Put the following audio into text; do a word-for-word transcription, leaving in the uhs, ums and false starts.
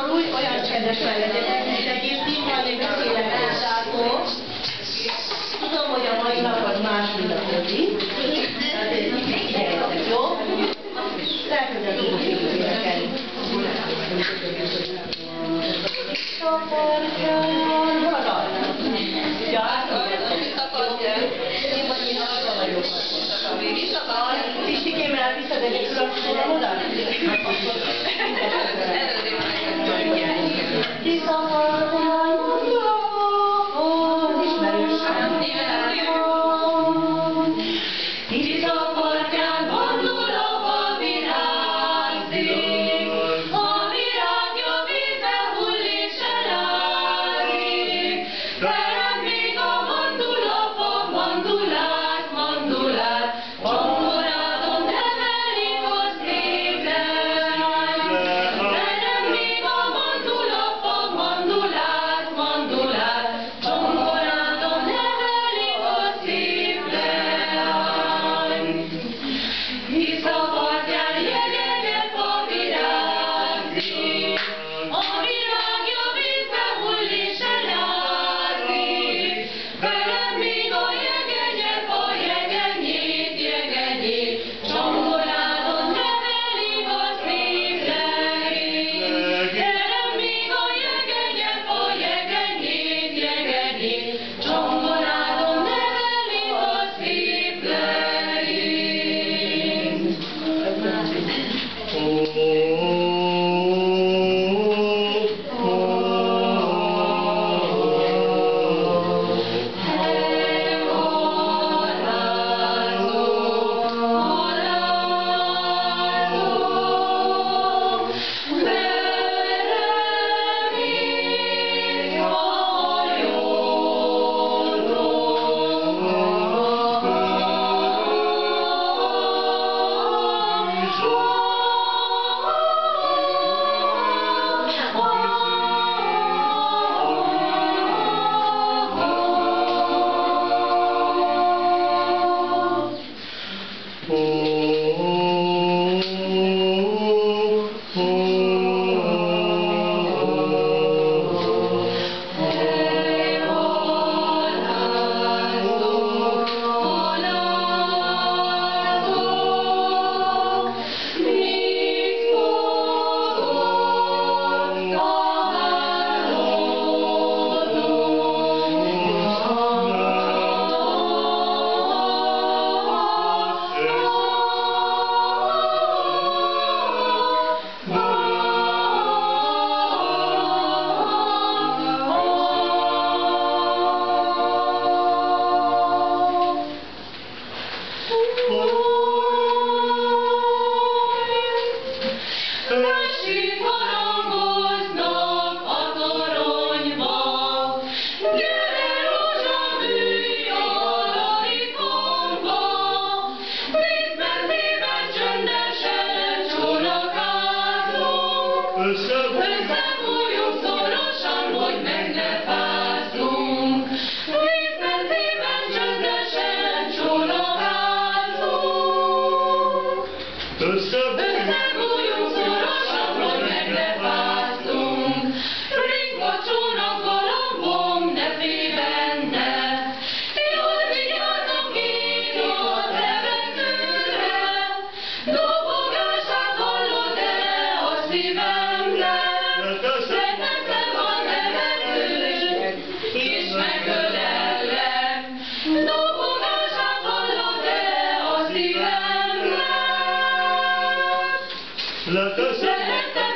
új, olyan csendesen legyetek, mint egyébként, majd még beszélek hozzátok. Tudom, hogy a mai napod más, mint a többi. Tehát figyeljetek, jó? Elkezdett énekelni. Szaportján, hol a dal? Ja, én vagy én arra vagyok. Pistikém, elviszed egy különbözően oda? Kiszaportján, mondom, ismerős. Kiszaportján, gondol a fa virágzik, a virágja vízbe hull és elázik. Terem még a mandula fa, mandulát, mandulát, csongorádon emelik a szép leány. Terem még a mandula fa, mandulát, mandulát, csongorádon emelik a szép leány. Hisz a partján jegyenyed fa virágzik, a virágja vízbe hull és elázik. Velem még a jegenyed fa, jegenyét, jegenyét, csongorádon nevelik a szép leány. Velem még a jegenyed fa, jegenyét, jegenyét, csongorádon nevelik a szép Másik harangoznak a toronyba, gyere rózsaműj a larikomba, vízmentében csöndesen csónakázunk, összefújjunk szorosan, hogy meg ne fázzunk, vízmentében csöndesen csónakázunk. Összefújjunk szorosan, hogy meg ne fázzunk. Ring a csónak, galambom, ne félj benne. Jól vigyázzunk én a levegőre. Dobogását hallod-e a szívemnek? Leteszem a nevetőt, és megölellek. Dobogását hallod-e a szívemnek? Leteszem